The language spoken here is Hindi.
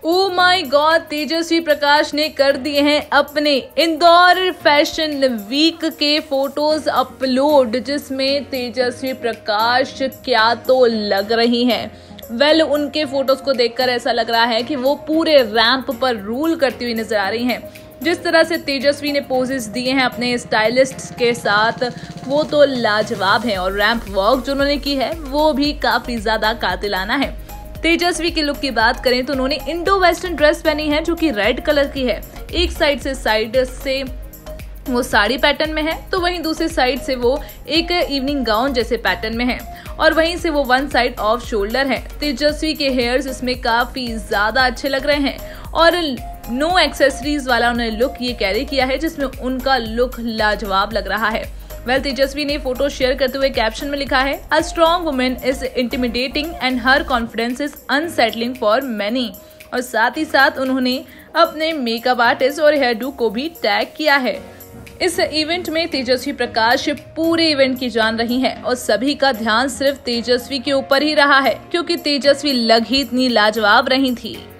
Oh my God, Tejasswi Prakash ने कर दिए हैं अपने इंदौर फैशन वीक के फोटोज अपलोड, जिसमें तेजस्वी प्रकाश क्या तो लग रही हैं। उनके फोटोज को देखकर ऐसा लग रहा है कि वो पूरे रैंप पर रूल करती हुई नजर आ रही हैं। जिस तरह से तेजस्वी ने पोजेस दिए हैं अपने स्टाइलिस्ट के साथ, वो तो लाजवाब है। और रैंप वॉक जो उन्होंने की है वो भी काफी ज्यादा कातिलाना है। तेजस्वी के लुक की बात करें तो उन्होंने इंडो वेस्टर्न ड्रेस पहनी है जो कि रेड कलर की है। एक साइड से वो साड़ी पैटर्न में है, तो वहीं दूसरी साइड से वो एक इवनिंग गाउन जैसे पैटर्न में है, और वहीं से वो वन साइड ऑफ शोल्डर है। तेजस्वी के हेयर्स इसमें काफी ज्यादा अच्छे लग रहे हैं और नो एक्सेसरीज वाला उन्होंने लुक ये कैरी किया है, जिसमें उनका लुक लाजवाब लग रहा है। तेजस्वी ने फोटो शेयर करते हुए कैप्शन में लिखा है, a strong women is intimidating and her confidence is unsettling for many. और साथ ही साथ उन्होंने अपने मेकअप आर्टिस्ट और हेयर डू को भी टैग किया है। इस इवेंट में तेजस्वी प्रकाश पूरे इवेंट की जान रही हैं और सभी का ध्यान सिर्फ तेजस्वी के ऊपर ही रहा है, क्योंकि तेजस्वी लग ही इतनी लाजवाब रही थी।